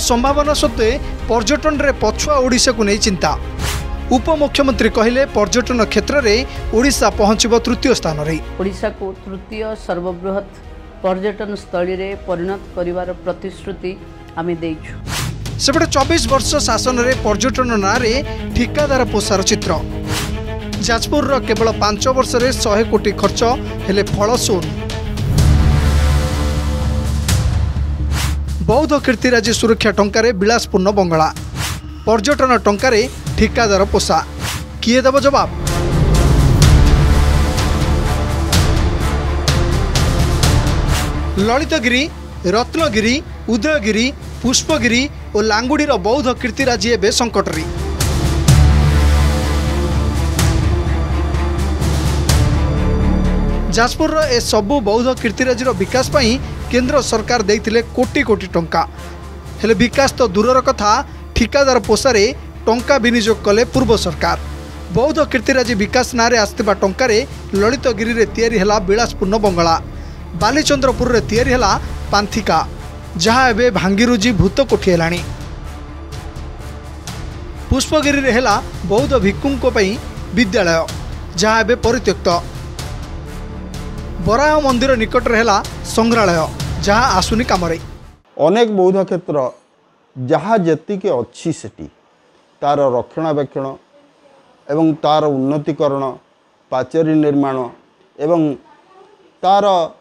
संभावना सत्वे पर्यटन रे पछुआ ओडिशा को नहीं चिंता। उपमुख्यमंत्री कहले पर्यटन क्षेत्र में ओडिशा पहुंचब तृतीय स्थान रे। ओडिशा को तृतीय सर्वबृहत पर्यटन स्थली रे परिणत करिवार प्रतिश्रुति आमे देइछु। सेपटे 24 वर्ष शासन रे पर्यटन ना रे ठिकादार पोसार चित्र। जाजपुर रो केवल 5 वर्ष रे 100 कोटी खर्च हेले फल शून्य। बौद्ध कीर्तिराजी सुरक्षा टंकारे विलासपूर्ण बंगला, पर्यटन टंकारे ठिकादार पोषा, किए देव जवाब? ललितगिरी, रत्नगिरी, उदयगिरी, पुष्पगिरी और लांगुड़ीर बौद्ध कीर्तिराजी एवं संकटरी। जाजपुर ए सबु बौद्ध कीर्तिराजीर विकास पाई केंद्र सरकार देइथिले कोटी कोटी टंका, हेले विकास तो दूरर कथा ठिकादार पोषारे टंका विनियोग कले पूर्व सरकार। बौद्ध कीर्तिराजी विकास नारे आसथिबा टंकारे ललितगिरी रे तयारी हला विलासपूर्ण बंगला, बालीचंद्रपुर रे तयारी हला पांथिका जहाँ एबे भांगीरुजी भूत कोठी हेलाणी। पुष्पगिरी रे हला बौद्ध भिक्षुंको पई विद्यालय जहाँ एबे परित्यक्त। बराह मंदिर निकट रहेला संग्रहालय जहाँ आसुनी कामरे। अनेक बौद्ध क्षेत्र जहाँ जेतिके अच्छी सेटी तार रक्षणाबेक्षण एवं तार उन्नतीकरण, पाचेरी निर्माण एवं तार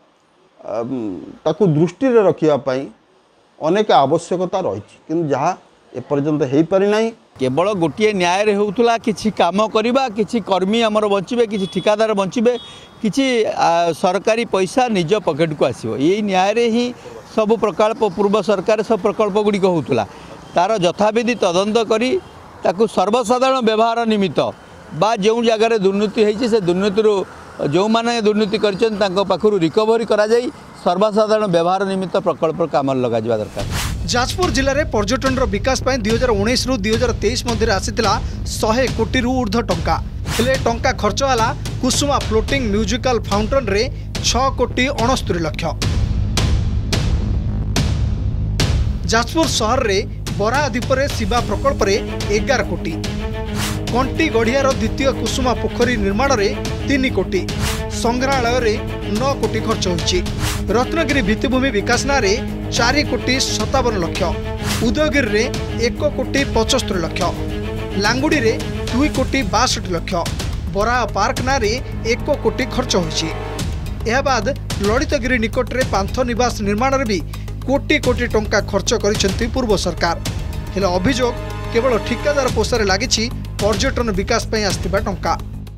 ताकू दृष्टि रे रखिया पाई अनेक आवश्यकता रही, किंतु जहाँ एपर्यंत हो पारि नाही। केवल गोटे न्याय होउथुला किछि काम करिबा, किछि कर्मी हमर बंचिबे, किछि ठिकादार बंचिबे, किछि सरकारी पैसा निज पॉकेट को आसीबो। यही न्याय रे ही सब प्रकल्प पूर्व सरकार सब प्रकल्प गुडी होउथुला। तार यथाविधि तदंत करी ताकू सर्वसाधारण व्यवहार निमित्त बा जो जगार दुर्नीति होइछि से दुर्नीतिरो जो माने दुर्नीति करछन तांको पाखरु रिकवरी करा जाई सर्वसाधारण व्यवहार निमित्त प्रकल्प काम लगा जिबा दरकार। जाजपुर जिले में पर्यटन विकास 2019 रु 2023 मध्य आसीथिला 100 कोटी रु ऊर्ध्व टंका, हेले टंका खर्च हला कुसुमा फ्लोटिंग म्यूजिकल फाउंटेन रे 6 कोटी 69 लक्ष। जाजपुर शहर रे बराद्वीप रे शिवा प्रकल्प रे 11 कोटी, कंटी गढ़ियार द्वितीय कुसुमा पोखरी निर्माण रे 3 कोटी, संग्रहालय रे 9 कोटी खर्च होइछि। रत्नगिरी भित्तिभूमि विकास नारे 4 कोटी 57 लक्ष, उदयगिरी रे 1 कोटी 75 लक्ष, लांगुड़ी रे 2 कोटी 62 लक्ष, बराह पार्क नारे 1 कोटी खर्च होइछि। एहा बाद ललितगिरी निकट रे पांथ निवास निर्माण रे भी कोटी कोटी टंका खर्च करिसेंती पूर्व सरकार। हेले अभियोग केवल ठिकादार पोषारे लागिछि पर्यटन विकास पई आस्थिबा टंका।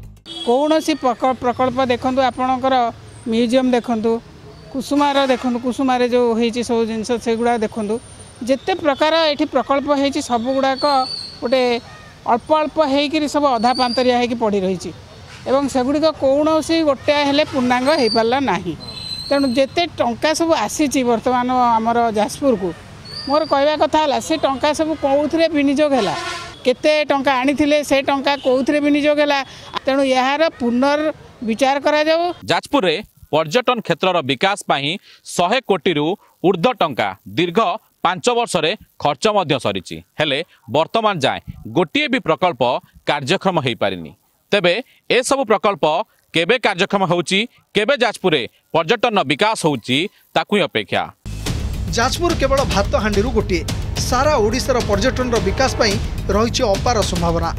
कौन सी प्रकल्प देखंतु, आपणकर म्यूजियम देखंतु, कुसुमार देखंतु, कुसुमारे जो होइछि सब जिनस सेगुडा देखंतु, जेते प्रकार एठी प्रकल्प होइछि सब गुडाक गोटे अल्प अल्प हेकि सब अधा पांतरिया हेकि पड़ी रही एवं सेगुड़िक कौन सी गोटे हेले पूर्णांग हो पारा नाही। तेणु जेते टंका सब आसी वर्तमान आमर जाजपुर को मोर कहवा कथा है से टंका सब कौन विनियोग है, केते टंका आनी से टंका कौन विनियोग है, तेणु यार पुनर्विचार करा जाओ। जाजपुर रे पर्यटन क्षेत्र विकास पाई 100 कोटी रु ऊर्ध्व टंका दीर्घ 5 वर्ष रे खर्च मध्य सरीची, हेले वर्तमान जाए गोटे भी प्रकल्प कार्यक्रम हो पारिनी। तेबे ए सब प्रकल्प केबे कार्यक्रम होउची, केबे जाजपुर रे पर्यटन विकास होउची ताकू अपेक्षा। जाजपुर केवल भात हांडीरू गोटे, सारा ओडिशार पर्यटन विकास पाई रही अपार संभावना।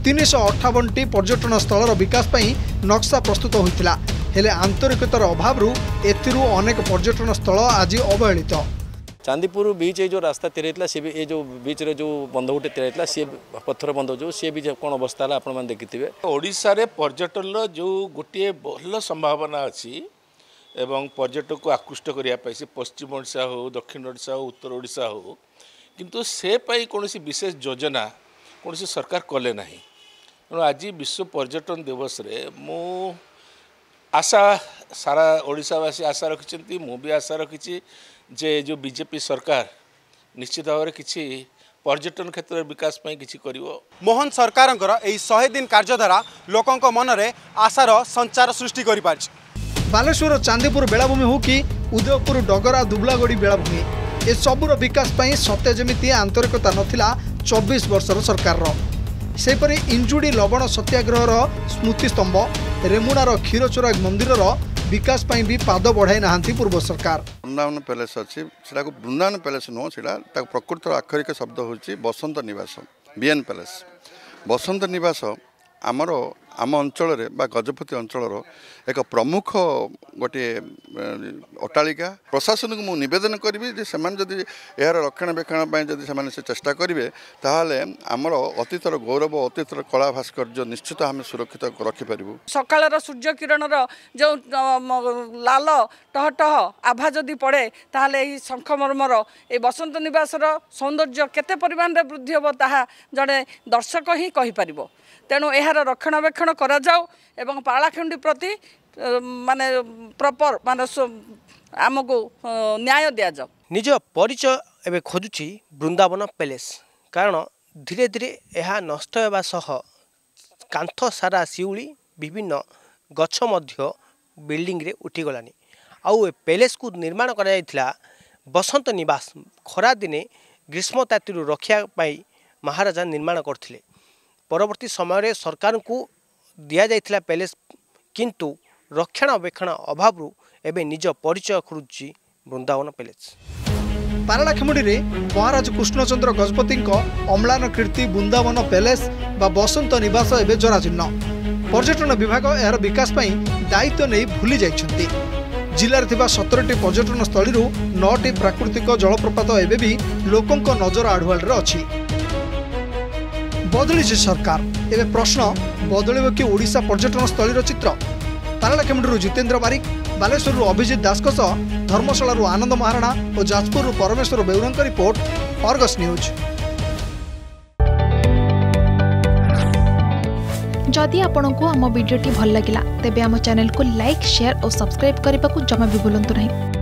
358टी पर्यटन स्थलर विकास पाई नक्शा प्रस्तुत होइतिला, हेले आंतरिकतार अभाव एथिरू अनेक पर्यटन स्थल आज अवहेलित। चांदीपुर बीच ये जो रास्ता तैयारी सी ये जो बीच रे जो बंध गोटे तैयारी सी पत्थर बंध जो सी भी कौन अवस्था है आपण देखिथे। ओडिशा रे पर्यटन जो गोटे भल संभावना अच्छी एवं पर्यटक को आकृष्ट करने से पश्चिम ओडिशा हो, दक्षिण ओडिशा हो, उत्तर ओडिशा हो, किंतु से पाई कौन विशेष योजना कौन सरकार कले ना। तेणु आज विश्व पर्यटन दिवस रे मु आशा सारा ओडिशावासी आशा रखिंट, मु भी आशा रखी जे जो बीजेपी सरकार निश्चित भाव में किसी पर्यटन क्षेत्र विकास में किसी करिवो। मोहन सरकार 100 दिन कार्यधारा लोकों मन में आशार संचार सृष्टि कर। बालेश्वर चांदीपुर बेलाभूमि हो कि उदयपुर डगरा दुबलागड़ी बेलाभूमि, ए सबुर विकास पाई सत्य जमिति आंतरिकता नथिला 24 वर्षर सरकार सेपरी इंजुड़ी लवण सत्याग्रहर स्मृति स्तंभ रेमुणार क्षीरचोरा मंदिर विकास पाई भी पाद बढ़ाई नाहांती पूर्व सरकार। वृंदावन पैलेस अच्छी वृंदावन पैलेस नुह से प्रकृतर आक्षरिक शब्द हूँ बसंत निवास बीएन पैलेस। बसंत निवास आमर आम अंचल गजपति अंचल एक प्रमुख गोटे अट्टालिका प्रशासन को मुझे नवेदन करी से यार रक्षणाबेक्षण जब से चेष्टा करेंगे ताहले आमर अतीतर गौरव अतीतर कला भास्कर्य निश्चित आम सुरक्षित रखिपारू। सकाळर सूर्य किरणर जो लाल टहटह आभा जदि पड़े ताहले एही शंखमर्मर ए बसंत निवासर सौंदर्य केते परिमाण रे वृद्धि हो ताहा जड़े दर्शक ही कहि परिबो। तेणु यार रक्षणाबेक्षण करा जाऊ एवं पालाखंडी प्रति माने प्रॉपर माने आमको न्याय दिया जाऊ। निज परिचय एवं खोजुची वृंदावन पैलेस कारण धीरे धीरे यह नष्ट होगा सह कांथ सारा शिउली विभिन्न गछ मध्य बिल्डिंग रे उठी गलानी। आउ पैलेस को निर्माण करा बसंत निवास खरा दिने ग्रीष्म ताती रक्षा पाई महाराजा निर्माण करथिले। परवर्ती समय सरकार को दिया जाइथिला पैलेस किंतु रक्षणाबेक्षण अभाव एवं निज परिचय खोजुची वृंदावन पैलेस। पारलाखेमुडी रे महाराज कृष्णचंद्र गजपति अम्लान कीर्ति वृंदावन पैलेस बा बसंत निवास एवं जराजीर्ण। पर्यटन विभाग यार विकास पाई दायित्व नहीं भूली जाइछन्ति। जिले में 17टी पर्यटन स्थल 9टी प्राकृतिक जलप्रपात एवं भी लोकों नजर आढ़ुआल अच्छी। बदली सरकार एवं प्रश्न बदल कि ओडिशा पर्यटन स्थल चित्र। पारलाखेमुडी जितेन्द्र बारिक, बालेश्वर अभिजित दास धर्मशाला आनंद महाराणा और जाजपुर परमेश्वर बेउरंक रिपोर्ट अर्गस न्यूज। जदि आपंक आम भिडी भल लगा तेब आम चैनल को लाइक शेयर और सब्सक्राइब करने को जमा भी भूलु नहीं।